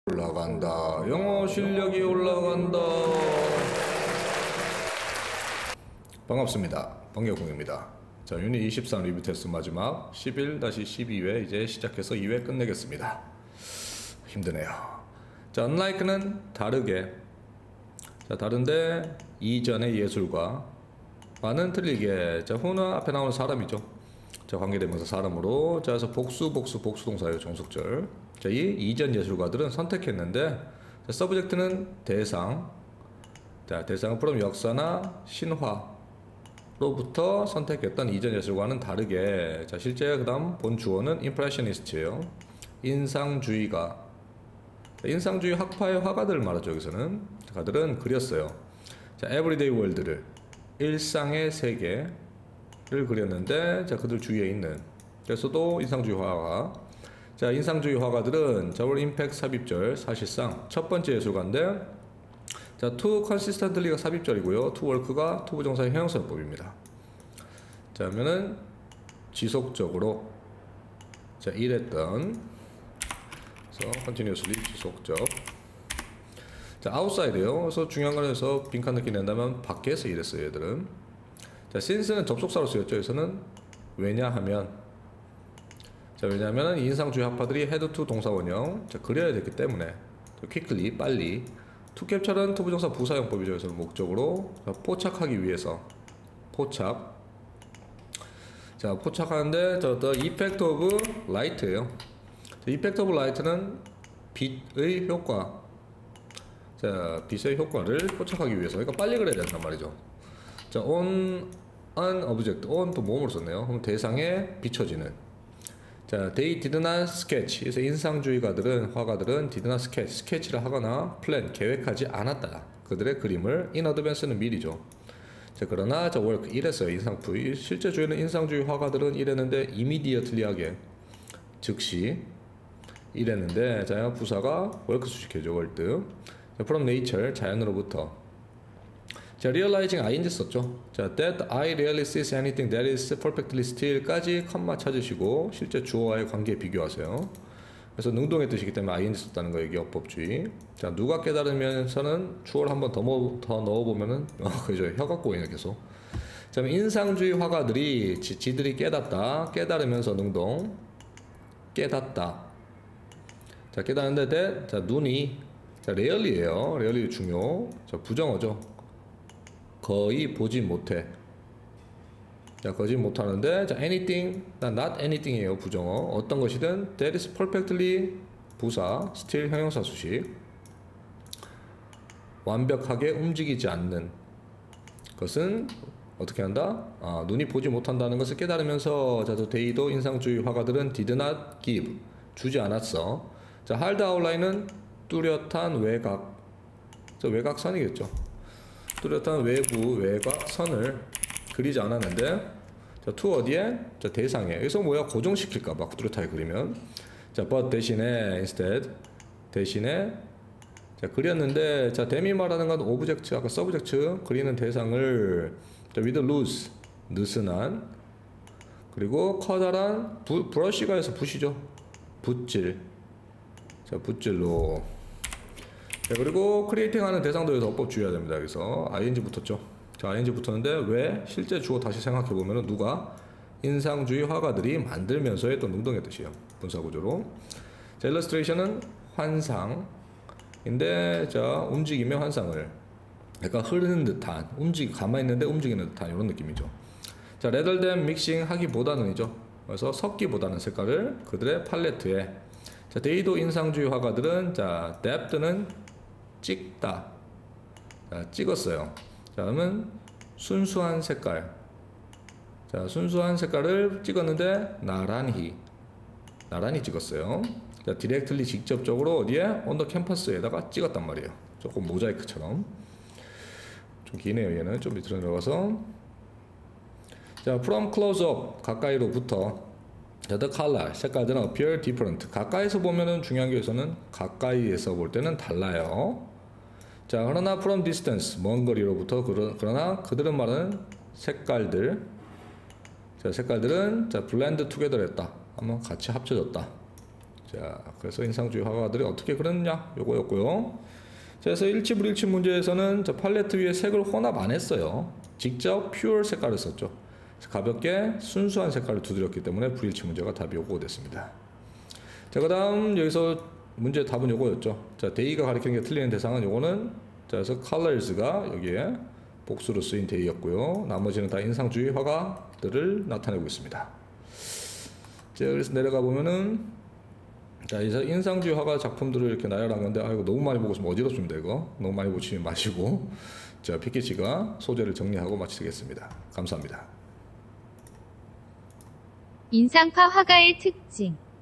올라간다. 영어 실력이 올라간다. 반갑습니다. 방역공입니다. 자, 유닛 23 리뷰 테스트 마지막 11-12회 이제 시작해서 2회 끝내겠습니다. 힘드네요. 자, unlike는 다르게. 자, 다른데 이전의 예술과 많은 틀리게. 자, who는 앞에 나오는 사람이죠. 자, 관계대명사 사람으로. 자, 그래서 복수 동사예요. 종속절. 자, 이 이전 예술가들은 선택했는데, 자, 서브젝트는 대상. 자, 대상은 from 역사나 신화로부터 선택했던 이전 예술과는 다르게. 자, 실제 그 다음 본 주어는 impressionist예요. 인상주의가. 자, 인상주의 학파의 화가들을 말하죠. 여기서는 가들은 그렸어요. 자, everyday world를, 일상의 세계를 그렸는데, 자, 그들 주위에 있는, 그래서도 인상주의 화가. 자, 인상주의 화가들은 자, 임팩트 삽입절, 사실상 첫 번째 예술가인데, 자, to consistently가 삽입절이고요. to work가 to 부정사의 형용사법입니다. 자, 그러면은 지속적으로 자, 일했던, 그래서 continuously 지속적. 자, outside예요. 그래서 중요한 건 해서 빈칸 느낌 낸다면 밖에서 일했어요, 얘들은. 자, since는 접속사로 쓰였죠. 여기서는 왜냐하면. 자, 왜냐하면 인상주의 학파들이 head to 동사 원형, 자, 그려야 됐기 때문에. quickly, 빨리. to capture는 to 부정사 부사용법이죠. 그래서 목적으로. 자, 포착하기 위해서. 포착. 자, 포착하는데, 저, the effect of light예요. 자, effect of light는 빛의 효과. 자, 빛의 효과를 포착하기 위해서. 그러니까 빨리 그려야 된단 말이죠. 자, on an object. on 또 모음으로 썼네요. 그럼 대상에 비춰지는. 자, they did not sketch. 그래서 인상주의가들은, 화가들은 did not sketch, 스케치를 하거나 plan, 계획하지 않았다. 그들의 그림을 in advance는 미리죠. 자, 그러나 자, work, 일했어요. 인상주의. 실제 주에는 인상주의 화가들은 일했는데 immediately하게, 즉시 일했는데, 자, 부사가 work 수식해줘, 월드. 자, from nature, 자연으로부터. 자, realizing ing 썼죠. 자, that I rarely sees anything that is perfectly still까지 컴마 찾으시고 실제 주어와의 관계 비교하세요. 그래서 능동의 뜻이기 때문에 ing 썼다는 거예요. 기억법주의. 자, 누가 깨달으면서는 주어를 한 번 더 넣어보면은 그죠. 혀가 꼬이네 계속. 자, 인상주의 화가들이 지들이 깨닫다. 깨달으면서 능동. 깨닫다. 자, 깨닫는데 that, 자, 눈이, 자, rarely예요. rarely 중요. 자, 부정어죠. 거의 보지 못해. 자, 거의 못하는데, 자, anything, not anything이에요. 부정어. 어떤 것이든, that is perfectly 부사, still 형용사 수식. 완벽하게 움직이지 않는 것은 어떻게 한다? 아, 눈이 보지 못한다는 것을 깨달으면서, 자, 데이도 인상주의 화가들은 did not give, 주지 않았어. 자, hard outline은 뚜렷한 외곽. 저 외곽선이겠죠. 뚜렷한 외부 외곽선을 그리지 않았는데, 자, to 어디에? 자, 대상에. 여기서 뭐야? 고정시킬까봐 뚜렷하게 그리면. 자, but 대신에 instead, 대신에 자, 그렸는데, 자, 댐이 말하는 건 오브젝트, 아까 서브젝트 그리는 대상을, 자, with loose, 느슨한, 그리고 커다란 브러쉬가 해서 붓이죠. 붓질. 자, 붓질로. 자, 그리고 크리에이팅 하는 대상도 여기서 어법 주의해야 됩니다. 여기서 ing 붙었죠. 자, ing 붙었는데 왜? 실제 주어 다시 생각해보면 누가? 인상주의 화가들이 만들면서의 또 능동의 뜻이에요. 분사구조로. 자, 일러스트레이션은 환상인데, 자, 움직이며 환상을, 약간 흐르는 듯한, 가만히 있는데 움직이는 듯한 이런 느낌이죠. 자, rather than mixing 하기보다는이죠. 그래서 섞기보다는 색깔을 그들의 팔레트에. 자, 데이도 인상주의 화가들은, 자, depth는 찍다. 자, 찍었어요. 자, 그러면 순수한 색깔. 자, 순수한 색깔을 찍었는데 나란히 찍었어요. 자, 디렉틀리 직접적으로 어디에? 언더 캠퍼스에다가 찍었단 말이에요. 조금 모자이크처럼. 좀 기네요. 얘는 좀 밑으로 내려가서. 자, from close up, 가까이로부터. 자, the color, 색깔들은 appear different. 가까이서 보면은 중요한 게 여기서는 가까이에서 볼 때는 달라요. 자, 그러나 from distance, 먼 거리로부터, 그러나 그들은 말하는 색깔들. 자, 색깔들은, 자, blend together 했다. 한번 같이 합쳐졌다. 자, 그래서 인상주의 화가들이 어떻게 그렸냐 요거였고요. 자, 그래서 일치불일치 문제에서는 저 팔레트 위에 색을 혼합 안 했어요. 직접 퓨어 색깔을 썼죠. 가볍게 순수한 색깔을 두드렸기 때문에 불일치 문제가 답이 요거 됐습니다. 자, 그 다음 여기서 문제 답은 요거였죠. 자, 데이가 가리키는 게 틀리는 대상은 요거는, 자, 그래서 colors가 여기에 복수로 쓰인 데이였고요. 나머지는 다 인상주의 화가들을 나타내고 있습니다. 자, 그래서 내려가 보면은, 자, 이제 인상주의 화가 작품들을 이렇게 나열한 건데, 이거 너무 많이 보고 있으면 어지럽습니다. 이거 너무 많이 보시지 마시고, 자, 피키치가 소재를 정리하고 마치겠습니다. 감사합니다. 인상파 화가의 특징